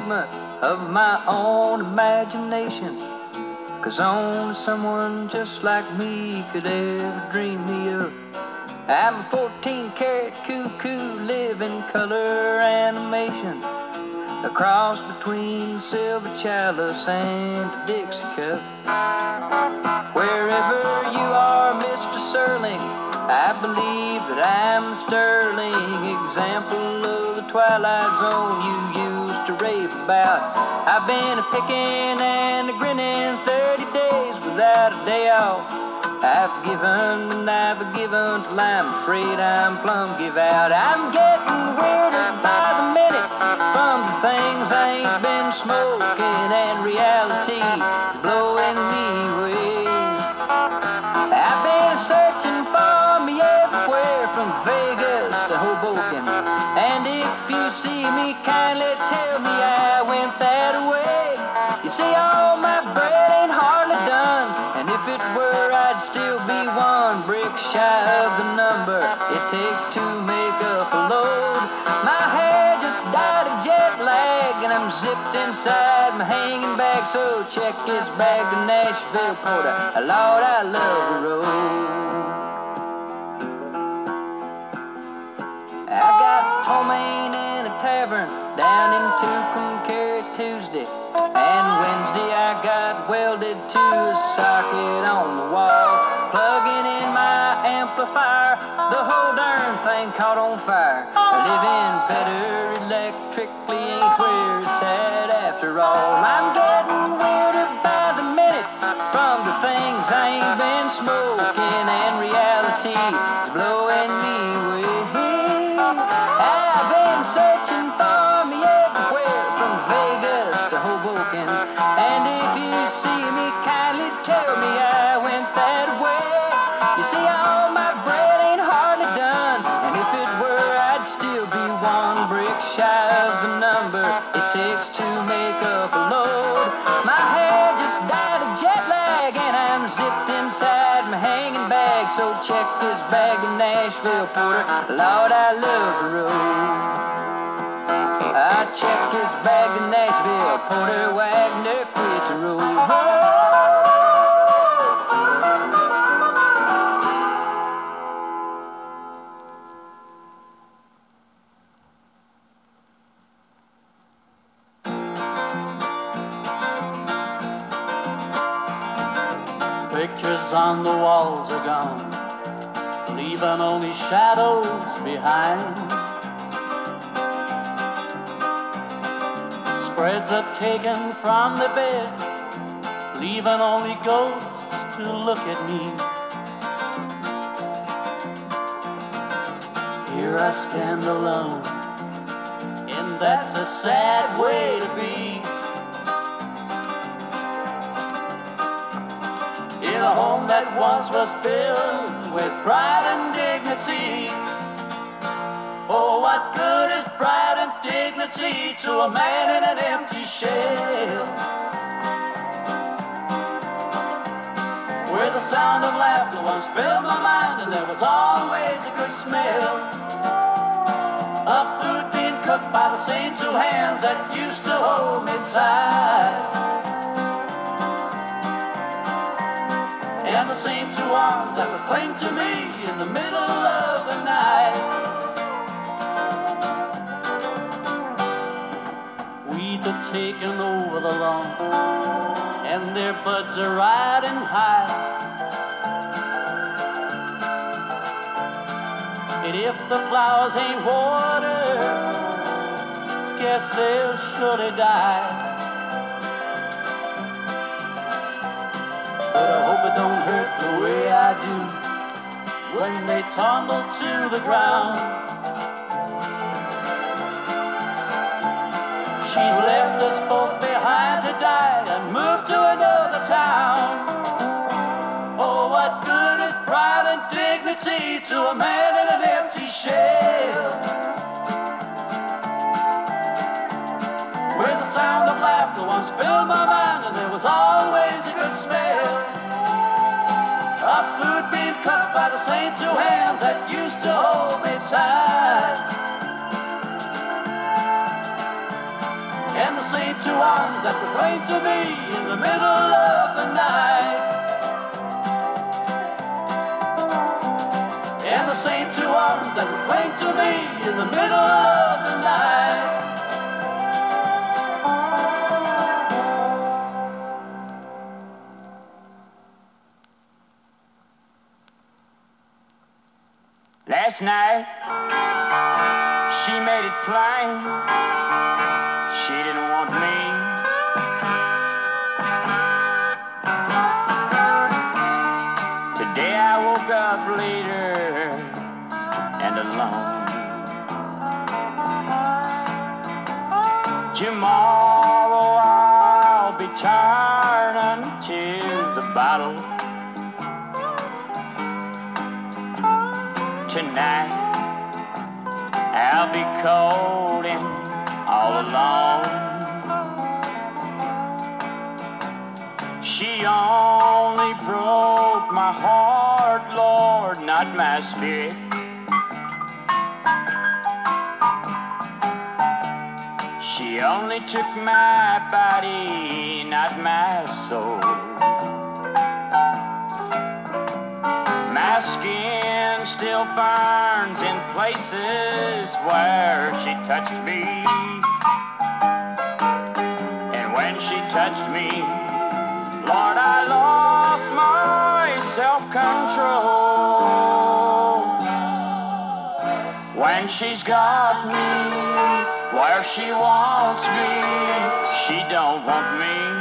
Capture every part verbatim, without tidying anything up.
figment of my own imagination, 'cause only someone just like me could ever dream me of. I'm a fourteen karat cuckoo, living color animation, a cross between silver chalice and a Dixie cup. Wherever you are, Mister Serling, I believe that I'm the sterling example of the Twilight Zone you used to rave about. I've been a-picking and a-grinning thirty days without a day off. I've given and I've given till I'm afraid I'm plumb give out. I'm getting weirder by the minute from the things I ain't been smoking, and reality is blowing me away. I've been searching for me everywhere from Vegas to Hoboken, and if you see me, kindly tell me I went that way. You see, all my bread ain't hardly done, and if it were, I'd still be one brick shy of the number it takes to make up a load. My hair just died of jet lag, and I'm zipped inside my hanging bag, so check this bag to Nashville Porter. Lord, I love the road. I got ptomaine in a tavern down in Tucumcari Tuesday, and Wednesday I got welded to a socket on the wall. Plugging in my amplifier, the whole darn thing caught on fire. Living better electrically ain't where it's at after all. I'm getting weirder by the minute from the things I ain't been smoking, and reality is blowing me away. I've been searching for me everywhere from Vegas to Hoboken, and if you see me, kindly tell me I went that way. You see, all my bread ain't hardly done, and if it were, I'd still be one brick shy of the number it takes to make up a load. My hair just died of jet lag, and I'm zipped inside my hanging bag, so check this bag of Nashville Porter. Lord, I love the road. I check this bag of Nashville Porter, Wagner quit the road. Pictures on the walls are gone, leaving only shadows behind. Spreads are taken from the beds, leaving only ghosts to look at me. Here I stand alone, and that's a sad way to be. In a home that once was filled with pride and dignity. Oh, what good is pride and dignity to a man in an empty shell? Where the sound of laughter once filled my mind, and there was always a good smell of food being cooked by the same two hands that used to hold me tight, and the same two arms that would cling to me in the middle of the night. Weeds have taken over the lawn, and their buds are riding high. And if the flowers ain't watered, guess they'll surely die. But I hope it don't hurt the way I do when they tumble to the ground. She's left us both behind to die and moved to another town. Oh, what good is pride and dignity to a man in an empty shell? Where the sound of laughter once filled my mind, and there was always a good smell of food being cooked by the same two hands that used to hold me tight, and the same two arms that were playing to me in the middle of the night. And the same two arms that were playing to me in the middle of the night. Last night, she made it plain she didn't want me. Today I woke up later and alone. Tomorrow I'll be turning to the bottle. Tonight I'll be cold and all alone. She only broke my heart, Lord, not my spirit. She only took my body, not my soul. My skin still burns in places where she touched me. And when she touched me, Lord, I lost my self-control. When she's got me where she wants me, she don't want me.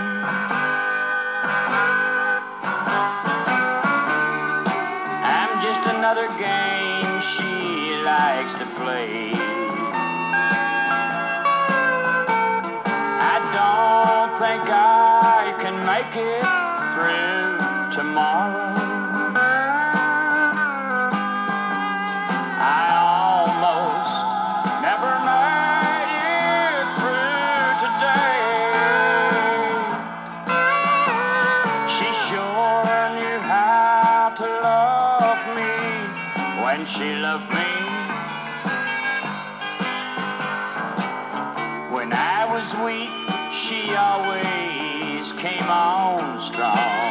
Another game she likes to play. I don't think I can make it through tomorrow. I almost never made it through today. She sure knew how to love me when she loved me. When I was weak, she always came on strong.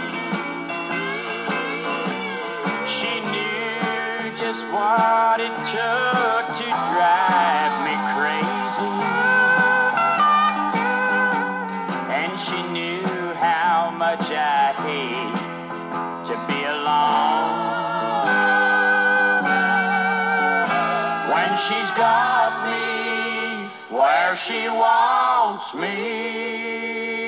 She knew just what it took to drive me crazy. And she knew how much I hate to be alone. When she's got me where she wants me.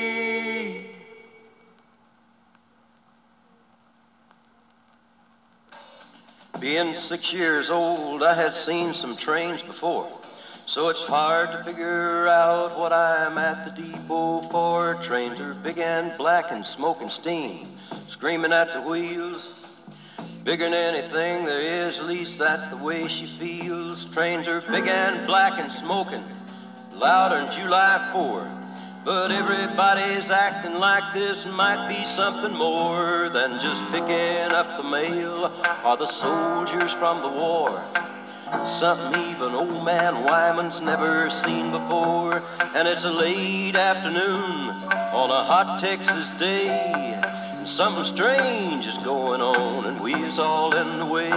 Being six years old, I had seen some trains before, so it's hard to figure out what I'm at the depot for. Trains are big and black and smoke and steam, screaming at the wheels. Bigger than anything there is, at least that's the way she feels. Trains are big and black and smoking, louder than July fourth. But everybody's acting like this might be something more than just picking up the mail or the soldiers from the war. Something even old man Wyman's never seen before. And it's a late afternoon on a hot Texas day, and something strange is going on, and we's all in the way.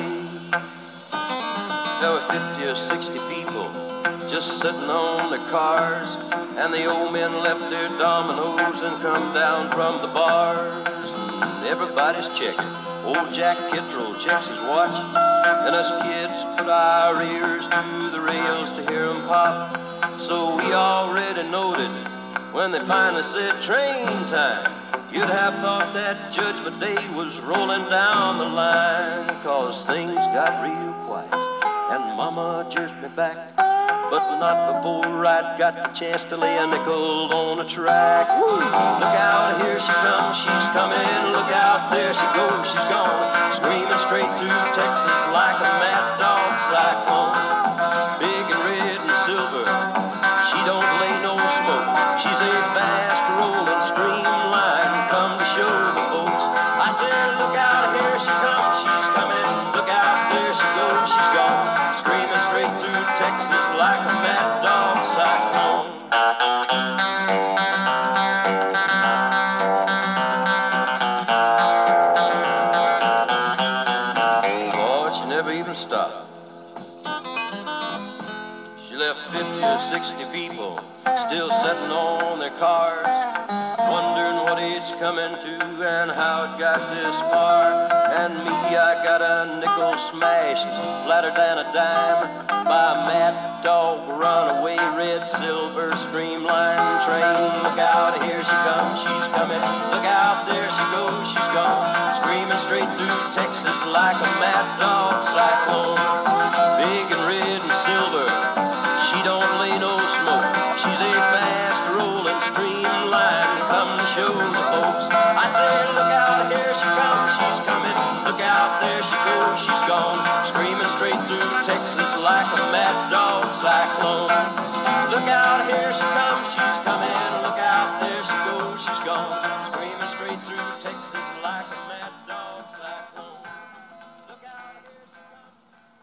There were fifty or sixty people just sitting on their cars, and the old men left their dominoes and come down from the bars. And everybody's checking. Old Jack Kittrell checks his watch, and us kids put our ears to the rails to hear 'em pop. So we already noted when they finally said train time, you'd have thought that Judgment Day was rolling down the line, 'cause things got real quiet, and Mama jerked me back, but not before I'd got the chance to lay a nickel on the track. Woo! Look out, here she comes, she's coming. Look out, there she goes, she's gone, screaming straight through Texas like a mad dog cyclone. Big and red and silver, she don't lay no smoke. She's a fast rolling streamline, come to show the folks. I said, look out, here she comes, she's coming. Look out, there she goes, she's gone, screaming straight through Texas like a mad dog cyclone. fifty or sixty people still sitting on their cars, wondering what it's coming to and how it got this far. And me, I got a nickel smashed, flatter than a dime, by a mad dog runaway red silver streamline train. Look out, here she comes, she's coming. Look out, there she goes, she's gone, screaming straight through Texas like a mad dog cyclone. Big and red and silver, she don't lay no smoke. She's a fast rolling streamline, come to show the folks. I said, look out, here she comes, she's coming. Look out, there she goes, she's gone, screaming straight through Texas like a mad dog cyclone. Look out, here she comes, she's coming. Look out, there she goes, she's gone, screaming straight through Texas like a mad dog cyclone. Look out, here she comes.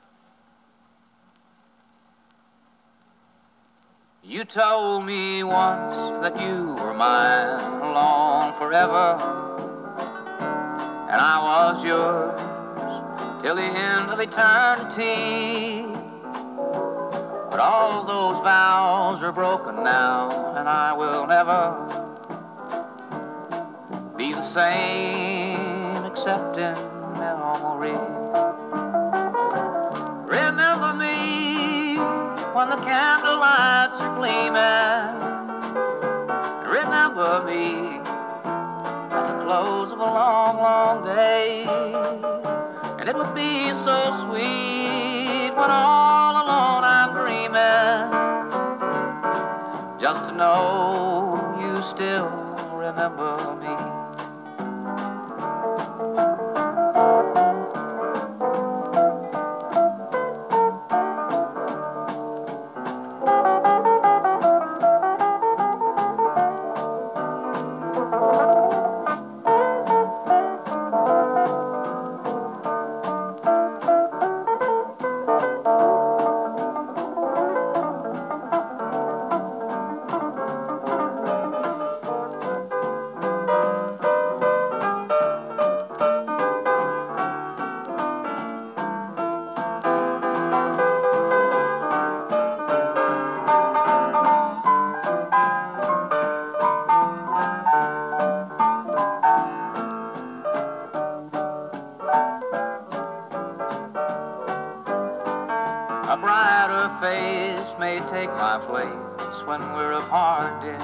You told me once that you were mine alone forever, and I was yours till the end of eternity. But all those vows are broken now, and I will never be the same except in memory. Remember me when the candlelights are gleaming. Remember me at the close of a long, long day. And it would be so sweet when all alone I'm dreaming, just to know you still remember me. A brighter face may take my place when we're apart, dear.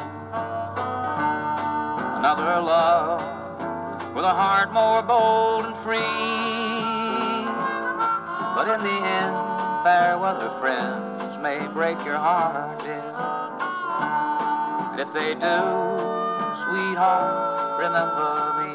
Another love with a heart more bold and free. But in the end, fair weather friends may break your heart, dear. And if they do, sweetheart, remember me.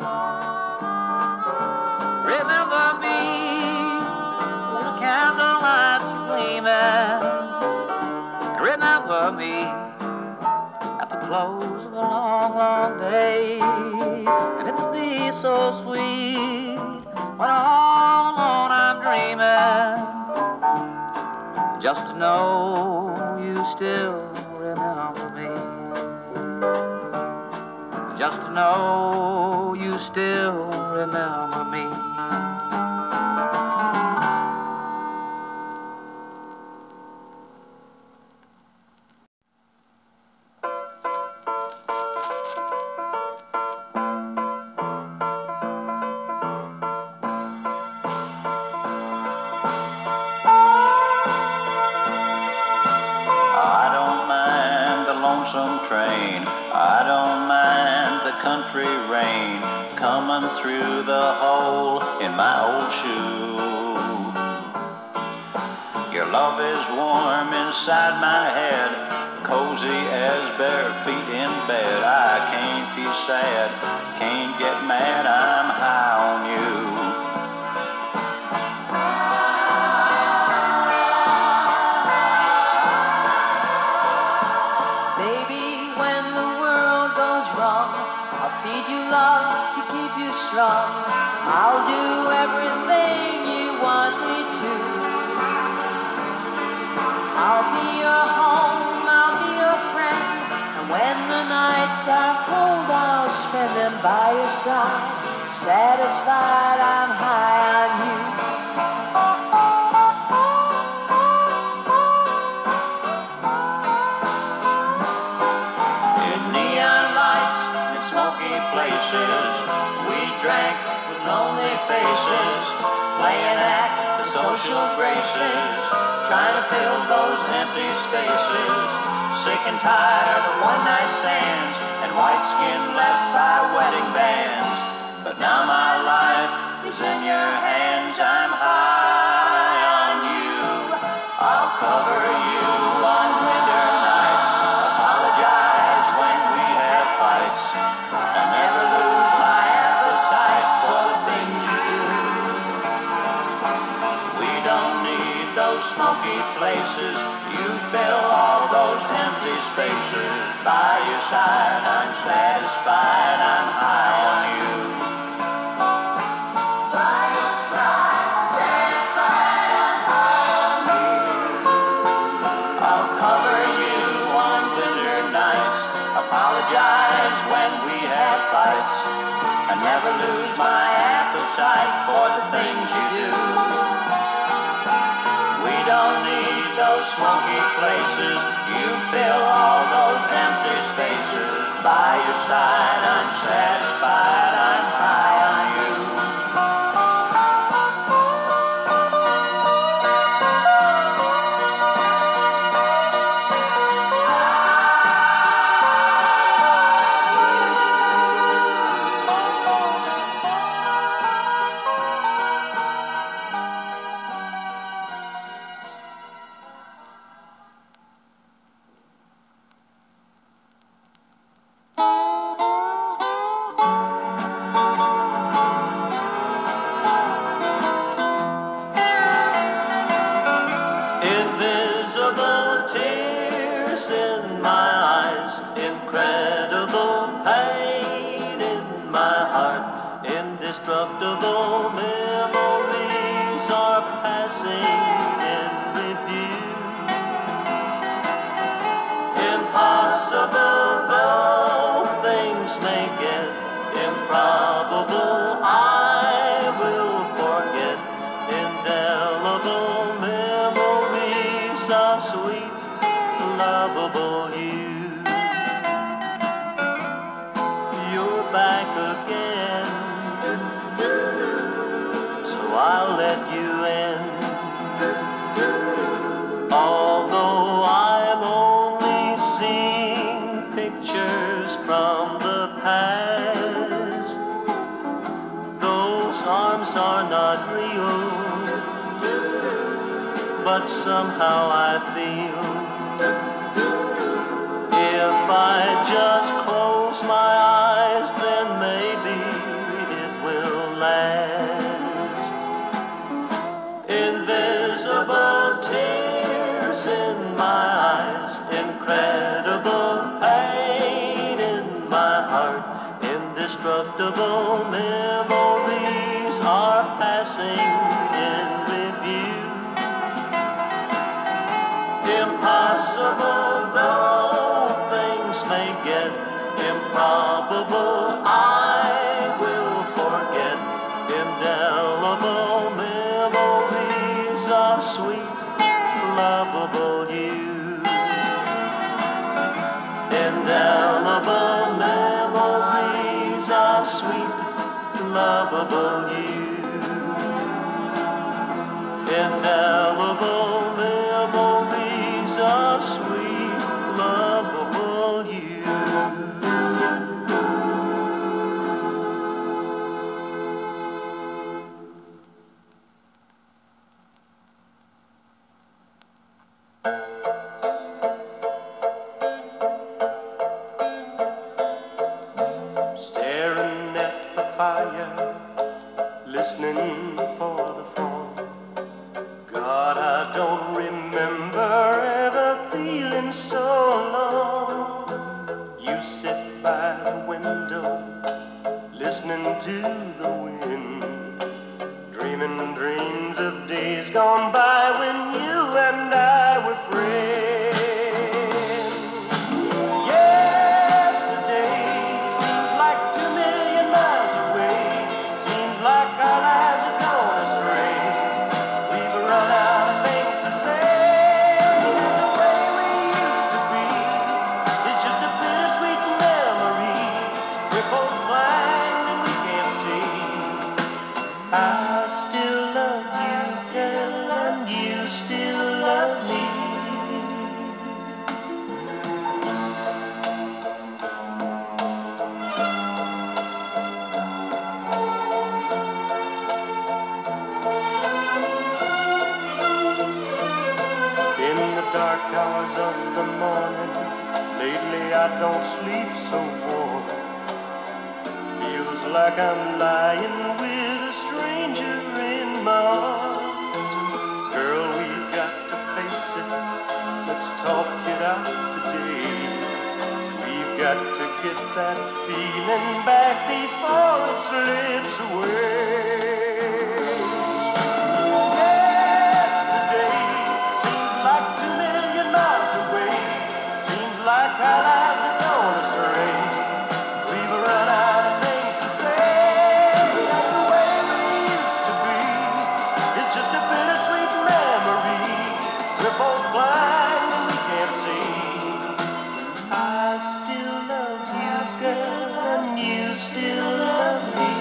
Remember me when the candlelights gleaming. Remember me at the close of a long, long day. And it will be so sweet when all alone I'm dreaming, just to know you still remember me. Just to know you still remember me. Train. I don't mind the country rain coming through the hole in my old shoe. Your love is warm inside my head, cozy as bare feet in bed. I can't be sad, can't get mad, I'm high on you. Feed you love to keep you strong. I'll do everything you want me to. I'll be your home, I'll be your friend. And when the nights are cold, I'll spend them by your side. Satisfied, I'm high on you. faces, playing act the social graces, trying to fill those empty spaces, sick and tired of one-night stands and white skin left by wedding bands. But now my life is in your hands, I'm high on you. I'll cover you on winter nights, apologize when we have fights, and never lose my appetite for the things you do. We don't need those smoky places, you fill all those empty spaces. By your side I'm satisfied, I'm high on you. By your side, satisfied, I'm high on you. I'll cover you on winter nights, apologize when we have fights, and never lose my appetite for the things you do. We don't need those smoky places, you fill all those empty spaces. By your side I'm satisfied, I'm high on you. Invisible tears in my eyes, incredible pain in my heart, indestructible memories are passing in review. Impossible though things may get, improbable I will forget. Indelible memories of sweet, lovable you. You're back again, so I'll let you in. Although I'm only seeing pictures from the past, those arms are not real, but somehow I feel if I just close my eyes, then maybe it will last. Invisible tears in my eyes, incredible pain in my heart, indestructible memories are passing in review. Impossible though things may get, improbable I will forget. Indelible memories of sweet, lovable you. Indelible memories of sweet, lovable you. Indelible memories of sweet, lovable you. Staring at the fire, listening for the fall. God, I don't remember ever feeling so alone. You sit by the window, listening to the wind, dreaming dreams of days gone by when you and I were friends. Yesterday seems like two million miles away. Seems like our lives are gone astray. We've run out of things to say, and the way we used to be is just a bittersweet memory. We're both blind and we can't see. I still love you, girl, and you still love me. In the dark hours of the morning, lately I don't sleep so warm. Feels like I'm lying with a stranger in my arms. Girl, we've got to face it, let's talk it out today. We've got to get that feeling back before it slips away. Yesterday seems like two million miles away. Seems like our lives are gone astray. We've run out of things to say, and the way we used to be is just a bittersweet memory. We're both blind and we can't see. I still love you, girl, and you still love me.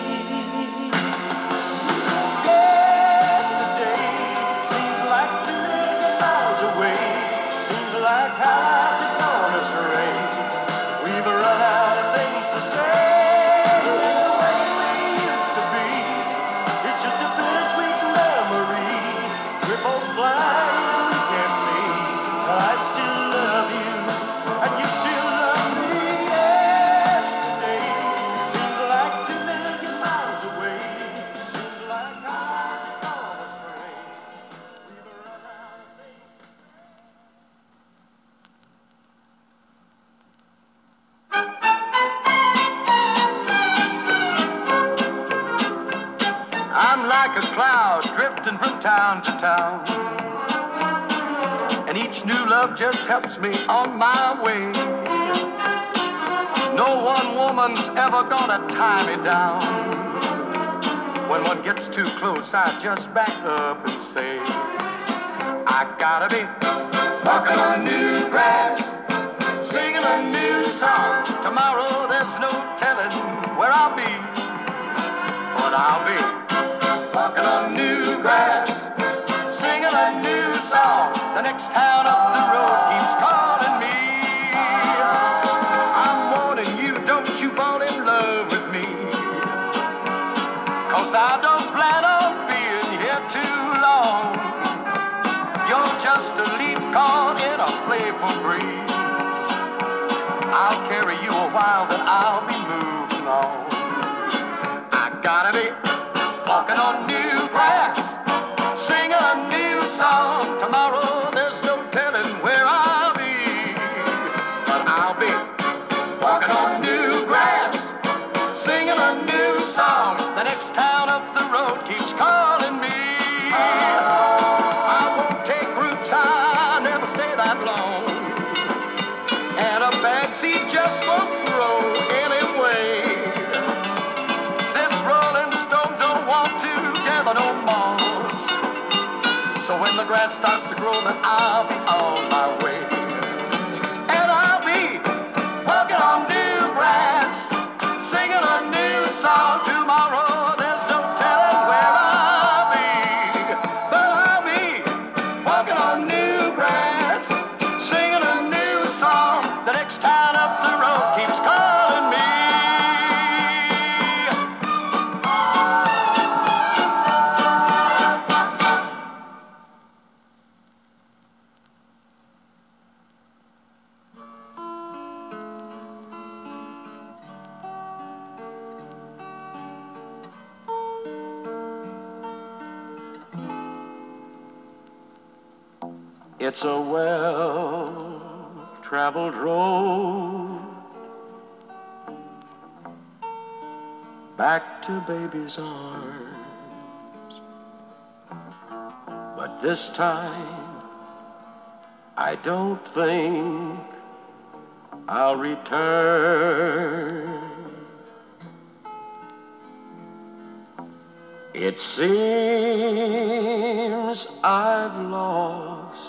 Yesterday seems like two million miles away. Seems like our lives are gone astray. We've run out of things to say, and the way we used to be is just a bittersweet memory. We're both blind and we can't see. I still love you, and you still love me. Yesterday seems like two million miles away. Seems like our lives are gone astray. We've run out of things. I'm like a cloud drifting from town to town, and each new love just helps me on my way. No one woman's ever gonna tie me down. When one gets too close, I just back up and say, I gotta be walking on new grass, singing a new song. Tomorrow there's no telling where I'll be, but I'll be walking on new grass, singing a new song. The next town up the road keeps calling me. I'm warning you, don't you fall in love with me, 'cause I don't plan on being here too long. You're just a leaf caught in a playful breeze. I'll carry you a while, then I'll be moving on. I gotta be walking on new grass, singing a new song. Tomorrow there's no telling where I'll be, but I'll be walking on new grass, singing a new song. The next town up the road keeps calling me. I won't take roots, I never stay that long, and a backseat just won't grow anyway. This rolling stone don't want to gather no moss, so when the grass starts to grow, then I'll be on my way. And I'll be walking on new grass, singing a new song. Tomorrow there's no telling where I'll be, but I'll be walking on new grass, singing a new song. The next town up the road keeps calling me. It's a well-traveled road back to baby's arms, but this time I don't think I'll return. It seems I've lost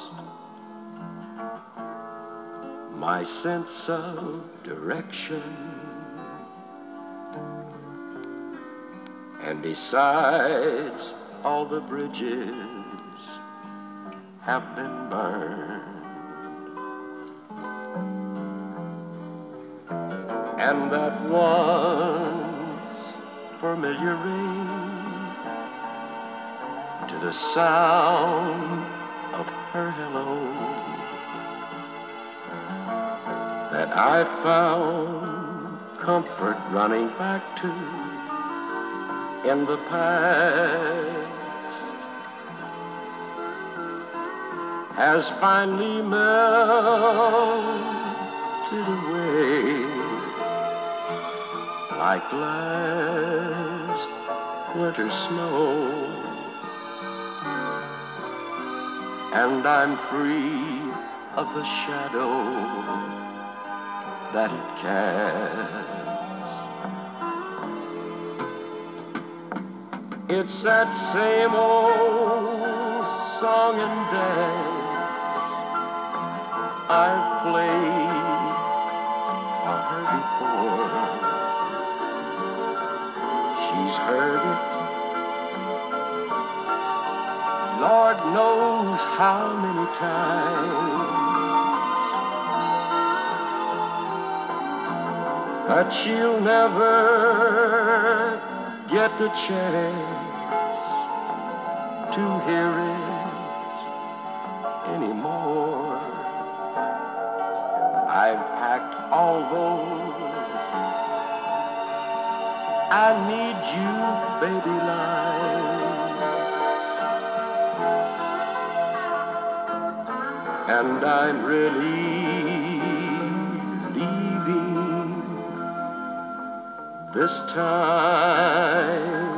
my sense of direction, And besides, all the bridges have been burned. And that once familiar ring, to the sound of her hello, that I found comfort running back to in the past, has finally melted away like last winter snow, and I'm free of the shadow that it casts. It's that same old song and dance I've played for her before. She's heard it, Lord knows how many times, but she'll never get the chance to hear it anymore. I've packed all those I need you, baby, lines, and I'm really leaving this time.